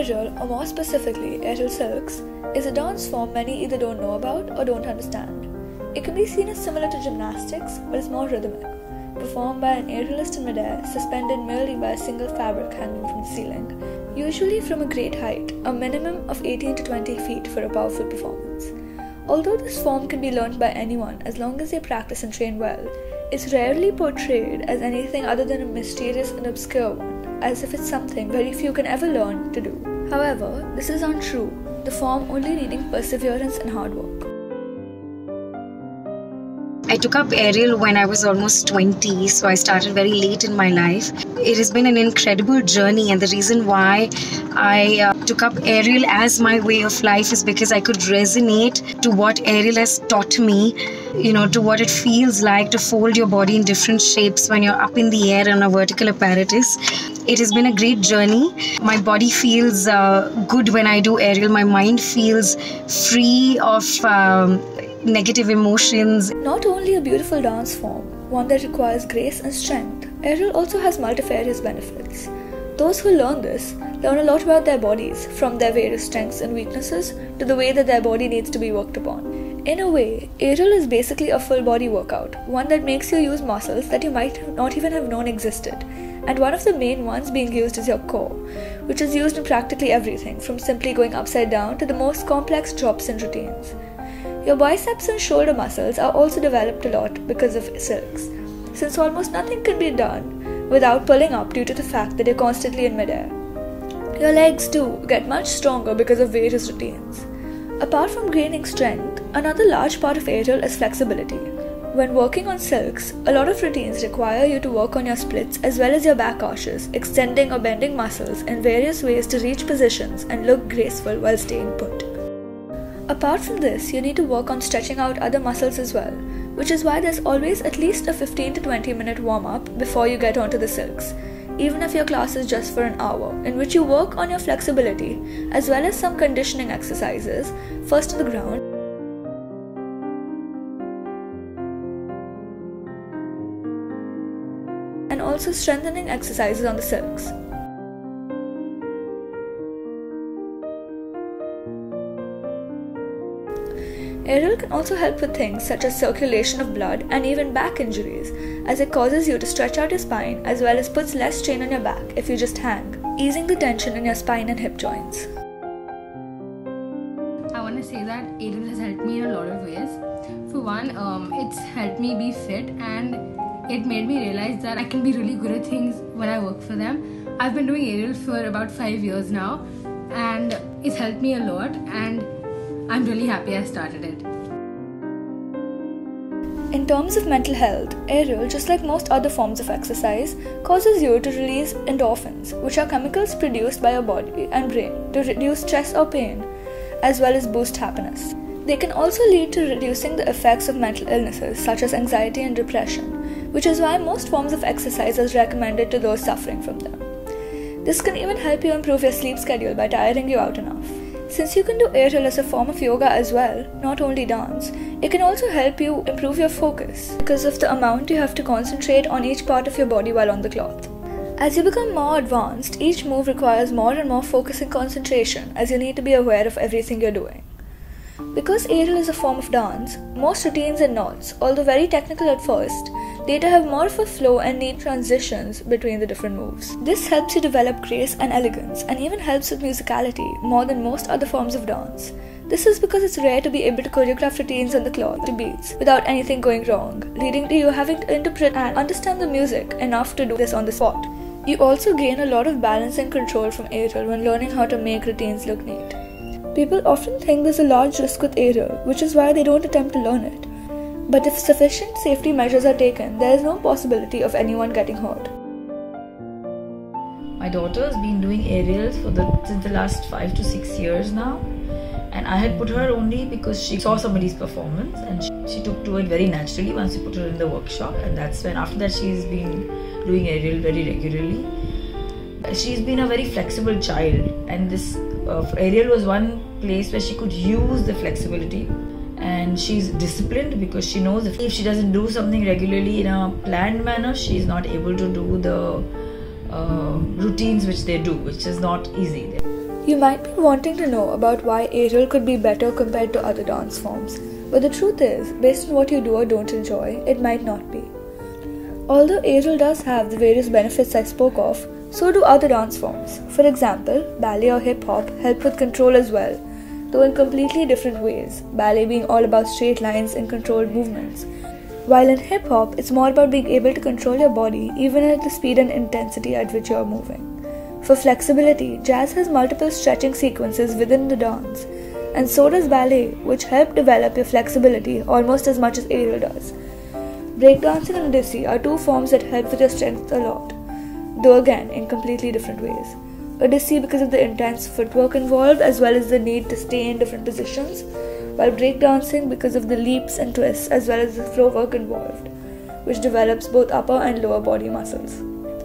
Aerial, or more specifically aerial silks, is a dance form many either don't know about or don't understand. It can be seen as similar to gymnastics, but is more rhythmic, performed by an aerialist in midair, suspended merely by a single fabric hanging from the ceiling, usually from a great height, a minimum of 18 to 20 feet for a powerful performance. Although this form can be learned by anyone as long as they practice and train well, it's rarely portrayed as anything other than a mysterious and obscure one, as if it's something very few can ever learn to do. However, this is untrue, the form only needing perseverance and hard work. I took up aerial when I was almost 20, so I started very late in my life. It has been an incredible journey, and the reason why I took up aerial as my way of life is because I could resonate to what aerial has taught me, to what it feels like to fold your body in different shapes when you're up in the air on a vertical apparatus. It has been a great journey. My body feels good when I do aerial. My mind feels free of negative emotions. Not only a beautiful dance form, one that requires grace and strength, aerial also has multifarious benefits. Those who learn this learn a lot about their bodies, from their various strengths and weaknesses to the way that their body needs to be worked upon. In a way, aerial is basically a full body workout, one that makes you use muscles that you might not even have known existed, and one of the main ones being used is your core, which is used in practically everything, from simply going upside down to the most complex drops and routines. Your biceps and shoulder muscles are also developed a lot because of silks, since almost nothing can be done without pulling up due to the fact that you're constantly in midair. Your legs too get much stronger because of various routines. Apart from gaining strength, another large part of aerial is flexibility. When working on silks, a lot of routines require you to work on your splits as well as your back arches, extending or bending muscles in various ways to reach positions and look graceful while staying put. Apart from this, you need to work on stretching out other muscles as well, which is why there's always at least a 15 to 20 minute warm-up before you get onto the silks, even if your class is just for an hour, in which you work on your flexibility as well as some conditioning exercises, first on the ground, and also strengthening exercises on the silks. Aerial can also help with things such as circulation of blood and even back injuries, as it causes you to stretch out your spine as well as puts less strain on your back if you just hang, easing the tension in your spine and hip joints. I want to say that aerial has helped me in a lot of ways. For one, it's helped me be fit, and it made me realize that I can be really good at things when I work for them. I've been doing aerial for about 5 years now, and it's helped me a lot, and I'm really happy I started it. In terms of mental health, aerial, just like most other forms of exercise, causes you to release endorphins, which are chemicals produced by your body and brain to reduce stress or pain, as well as boost happiness. They can also lead to reducing the effects of mental illnesses such as anxiety and depression, which is why most forms of exercise is recommended to those suffering from them. This can even help you improve your sleep schedule by tiring you out enough. Since you can do aerial as a form of yoga as well, not only dance, it can also help you improve your focus because of the amount you have to concentrate on each part of your body while on the cloth. As you become more advanced, each move requires more and more focus and concentration, as you need to be aware of everything you're doing. Because aerial is a form of dance, most routines and knots, although very technical at first, later have more of a flow and neat transitions between the different moves. This helps you develop grace and elegance, and even helps with musicality more than most other forms of dance. This is because it's rare to be able to choreograph routines on the cloth to beats without anything going wrong, leading to you having to interpret and understand the music enough to do this on the spot. You also gain a lot of balance and control from aerial when learning how to make routines look neat. People often think there's a large risk with aerial, which is why they don't attempt to learn it. But if sufficient safety measures are taken, there is no possibility of anyone getting hurt. My daughter has been doing aerials since the last 5 to 6 years now, and I had put her only because she saw somebody's performance and she took to it very naturally once we put her in the workshop, and that's when after that she's been doing aerial very regularly. She's been a very flexible child, and this aerial was one place where she could use the flexibility, and she's disciplined because she knows if she doesn't do something regularly in a planned manner, she's not able to do the routines which they do, which is not easy. You might be wanting to know about why aerial could be better compared to other dance forms, but the truth is, based on what you do or don't enjoy, it might not be. Although aerial does have the various benefits I spoke of, so do other dance forms. For example, ballet or hip-hop help with control as well, though in completely different ways, ballet being all about straight lines and controlled movements, while in hip-hop it's more about being able to control your body even at the speed and intensity at which you are moving. For flexibility, jazz has multiple stretching sequences within the dance, and so does ballet, which help develop your flexibility almost as much as aerial does. Breakdancing and Odissi are two forms that help with your strength a lot, though again in completely different ways. Odissi because of the intense footwork involved as well as the need to stay in different positions, while breakdancing because of the leaps and twists as well as the flow work involved, which develops both upper and lower body muscles.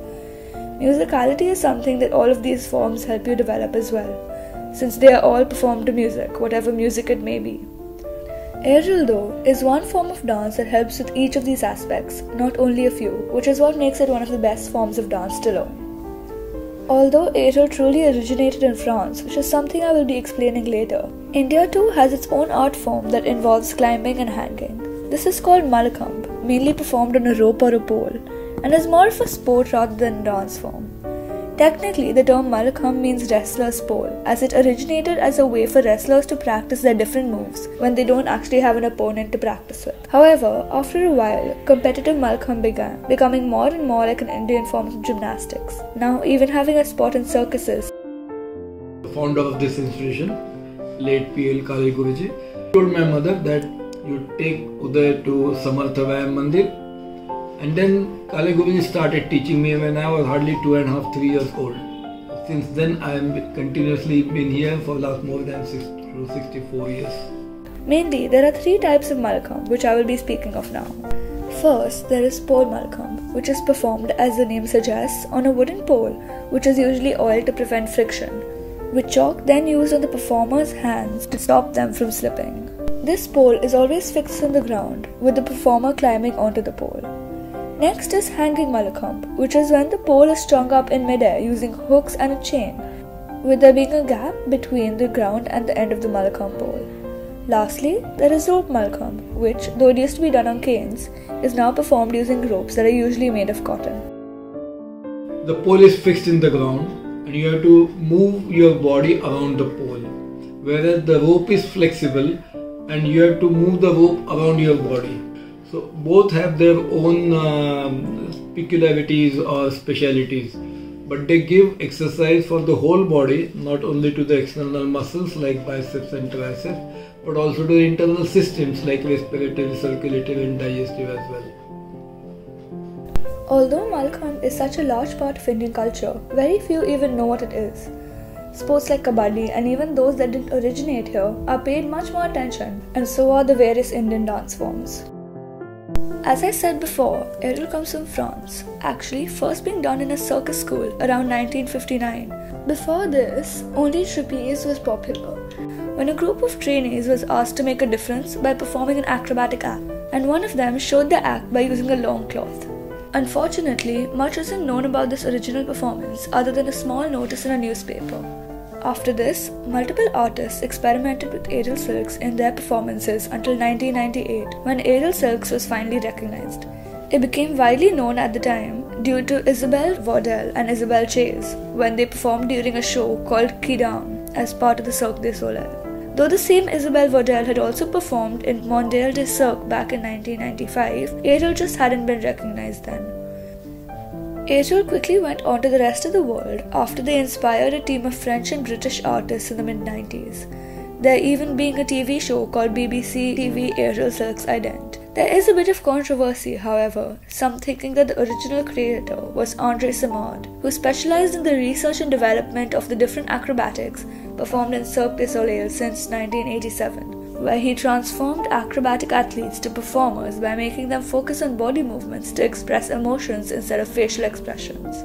Musicality is something that all of these forms help you develop as well, since they are all performed to music, whatever music it may be. Aerial, though, is one form of dance that helps with each of these aspects, not only a few, which is what makes it one of the best forms of dance to learn. Although aerial truly originated in France, which is something I will be explaining later, India too has its own art form that involves climbing and hanging. This is called Malakhamb, mainly performed on a rope or a pole, and is more of a sport rather than a dance form. Technically, the term Malakhamb means wrestler's pole, as it originated as a way for wrestlers to practice their different moves when they don't actually have an opponent to practice with. However, after a while, competitive Malakhamb began, becoming more and more like an Indian form of gymnastics, now even having a spot in circuses. The founder of this institution, late P.L. Kale Guruji, told my mother that you take Uday to Samartha Vyayam Mandir. And then Kale Guruji started teaching me when I was hardly 2.5, 3 years old. Since then I am continuously been here for last more than 64 years. Mainly, there are three types of Malakhamb, which I will be speaking of now. First, there is pole Malakhamb, which is performed, as the name suggests, on a wooden pole, which is usually oiled to prevent friction, with chalk then used on the performer's hands to stop them from slipping. This pole is always fixed on the ground, with the performer climbing onto the pole. Next is hanging Malakhamb, which is when the pole is strung up in midair using hooks and a chain, with there being a gap between the ground and the end of the Malakhamb pole. Lastly, there is rope Malakhamb, which, though it used to be done on canes, is now performed using ropes that are usually made of cotton. The pole is fixed in the ground and you have to move your body around the pole, whereas the rope is flexible and you have to move the rope around your body. So both have their own peculiarities or specialities, but they give exercise for the whole body, not only to the external muscles like biceps and triceps, but also to the internal systems like respiratory, circulatory and digestive as well. Although Malakhamb is such a large part of Indian culture, very few even know what it is. Sports like Kabaddi and even those that didn't originate here are paid much more attention, and so are the various Indian dance forms. As I said before, aerial comes from France, actually first being done in a circus school around 1959. Before this, only trapeze was popular, when a group of trainees was asked to make a difference by performing an acrobatic act, and one of them showed their act by using a long cloth. Unfortunately, much isn't known about this original performance other than a small notice in a newspaper. After this, multiple artists experimented with aerial silks in their performances until 1998, when aerial silks was finally recognized. It became widely known at the time due to Isabelle Vaudel and Isabelle Chase when they performed during a show called Quidam as part of the Cirque du Soleil. Though the same Isabelle Vaudel had also performed in Mondial de Cirque back in 1995, aerial just hadn't been recognized then. Aerial quickly went on to the rest of the world after they inspired a team of French and British artists in the mid-90s, there even being a TV show called BBC TV Aerial Silks Ident. There is a bit of controversy, however, some thinking that the original creator was André Simard, who specialized in the research and development of the different acrobatics performed in Cirque du Soleil since 1987. Where he transformed acrobatic athletes to performers by making them focus on body movements to express emotions instead of facial expressions.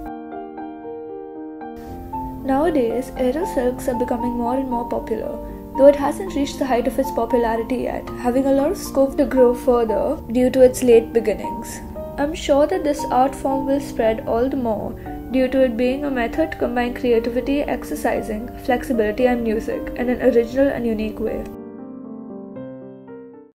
Nowadays, aerial silks are becoming more and more popular, though it hasn't reached the height of its popularity yet, having a lot of scope to grow further due to its late beginnings. I'm sure that this art form will spread all the more due to it being a method to combine creativity, exercising, flexibility, and music in an original and unique way.